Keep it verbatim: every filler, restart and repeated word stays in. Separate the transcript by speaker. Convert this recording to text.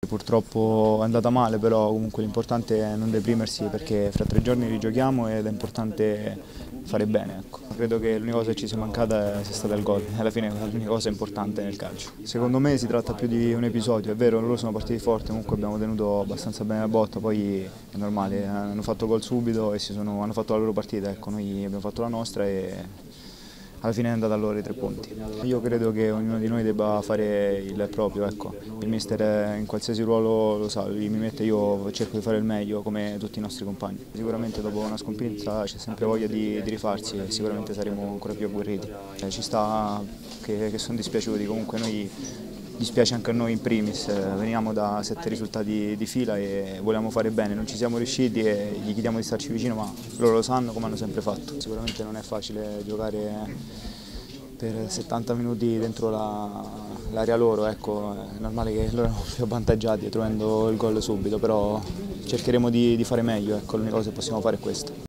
Speaker 1: Purtroppo è andata male, però comunque l'importante è non deprimersi perché fra tre giorni rigiochiamo ed è importante fare bene. Ecco. Credo che l'unica cosa che ci sia mancata sia stata il gol, alla fine è l'unica cosa importante nel calcio. Secondo me si tratta più di un episodio, è vero, loro sono partiti forti, comunque abbiamo tenuto abbastanza bene la botta, poi è normale, hanno fatto gol subito e si sono, hanno fatto la loro partita, ecco, noi abbiamo fatto la nostra e alla fine è andata a loro i tre punti. Io credo che ognuno di noi debba fare il proprio, ecco. Il mister in qualsiasi ruolo lo sa, lui mi mette, io cerco di fare il meglio come tutti i nostri compagni. Sicuramente dopo una sconfitta c'è sempre voglia di, di rifarsi e sicuramente saremo ancora più agguerriti. Eh, ci sta che, che sono dispiaciuti, comunque noi dispiace anche a noi in primis, veniamo da sette risultati di fila e volevamo fare bene, non ci siamo riusciti e gli chiediamo di starci vicino, ma loro lo sanno come hanno sempre fatto. Sicuramente non è facile giocare per settanta minuti dentro l'area loro, ecco, è normale che loro erano più avvantaggiati trovando il gol subito, però cercheremo di, di fare meglio, ecco, l'unica cosa che possiamo fare è questa.